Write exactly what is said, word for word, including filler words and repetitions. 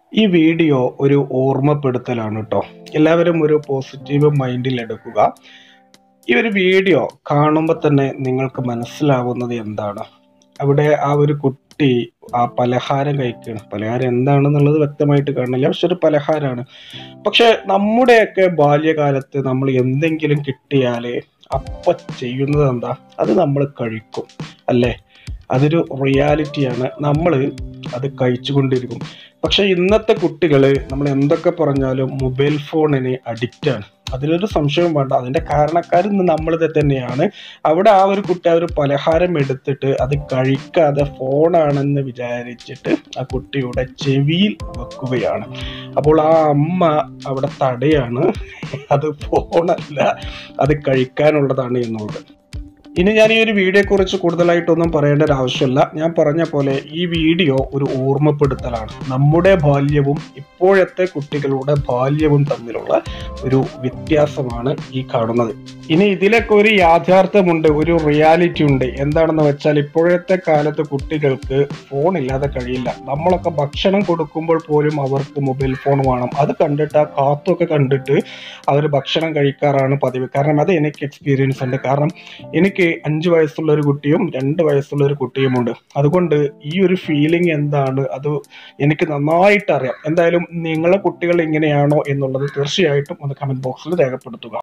ഈ വീഡിയോ ഒരു ഓർമ്മപ്പെടുത്തലാണ് കേട്ടോ. എല്ലാവരും ഒരു പോസിറ്റീവ് മൈൻഡിൽ എടുക്കുക. ഈ ഒരു വീഡിയോ കാണുമ്പോൾ തന്നെ നിങ്ങൾക്ക് മനസ്സിലാവുന്നത് എന്താണ്? അവിടെ ആ ഒരു കുട്ടി ആ പലഹാരം കഴിക്കുകയാണ്. പലഹാരം എന്താണെന്നുള്ളത് വ്യക്തമായിട്ട് കാണില്ല, പക്ഷെ ഒരു പലഹാരമാണ്. പക്ഷെ നമ്മുടെയൊക്കെ ബാല്യകാലത്ത് നമ്മൾ എന്തെങ്കിലും കിട്ടിയാൽ അപ്പൊ ചെയ്യുന്നത് എന്താ? അത് നമ്മൾ കഴിക്കും, അല്ലേ? അതൊരു റിയാലിറ്റിയാണ്. നമ്മൾ അത് കഴിച്ചുകൊണ്ടിരിക്കും. പക്ഷെ ഇന്നത്തെ കുട്ടികൾ നമ്മൾ എന്തൊക്കെ പറഞ്ഞാലും മൊബൈൽ ഫോണിന് അഡിക്റ്റാണ്. അതിലൊരു സംശയവും വേണ്ട. അതിൻ്റെ കാരണക്കാരൻ നമ്മളിത് തന്നെയാണ്. അവിടെ ആ ഒരു കുട്ടി ആ ഒരു പലഹാരം എടുത്തിട്ട് അത് കഴിക്കാതെ ഫോണാണെന്ന് വിചാരിച്ചിട്ട് ആ കുട്ടിയുടെ ചെവിയിൽ വെക്കുകയാണ്. അപ്പോൾ ആ അമ്മ അവിടെ തടയാണ്, അത് ഫോണല്ല, അത് കഴിക്കാനുള്ളതാണ് എന്നുള്ളത്. ഇനി ഞാൻ ഈ ഒരു വീഡിയോയെ കുറിച്ച് കൂടുതലായിട്ടൊന്നും പറയേണ്ട ഒരു ആവശ്യമില്ല. ഞാൻ പറഞ്ഞ പോലെ ഈ വീഡിയോ ഒരു ഓർമ്മപ്പെടുത്തലാണ്. നമ്മുടെ ബാല്യവും ഇപ്പോഴത്തെ കുട്ടികളുടെ ബാല്യവും തമ്മിലുള്ള ഒരു വ്യത്യാസമാണ് ഈ കാണുന്നത്. ഇനി ഇതിലൊക്കെ ഒരു യാഥാർത്ഥ്യമുണ്ട്, ഒരു റിയാലിറ്റി ഉണ്ട്. എന്താണെന്ന് വെച്ചാൽ ഇപ്പോഴത്തെ കാലത്ത് കുട്ടികൾക്ക് ഫോൺ ഇല്ലാതെ കഴിയില്ല. നമ്മളൊക്കെ ഭക്ഷണം കൊടുക്കുമ്പോൾ പോലും അവർക്ക് മൊബൈൽ ഫോൺ വേണം. അത് കണ്ടിട്ട് ആ കാത്തൊക്കെ കണ്ടിട്ട് അവർ ഭക്ഷണം കഴിക്കാറാണ് പതിവ്. കാരണം അത് എനിക്ക് എക്സ്പീരിയൻസ് ഉണ്ട്. കാരണം എനിക്ക് അഞ്ച് വയസ്സുള്ള ഒരു കുട്ടിയും രണ്ട് വയസ്സുള്ള ഒരു കുട്ടിയുമുണ്ട്. അതുകൊണ്ട് ഈ ഒരു ഫീലിംഗ് എന്താണ് അത് എനിക്ക് നന്നായിട്ട് അറിയാം. എന്തായാലും നിങ്ങളെ കുട്ടികൾ ഇങ്ങനെയാണോ എന്നുള്ളത് തീർച്ചയായിട്ടും ഒന്ന് കമന്റ് ബോക്സിൽ രേഖപ്പെടുത്തുക.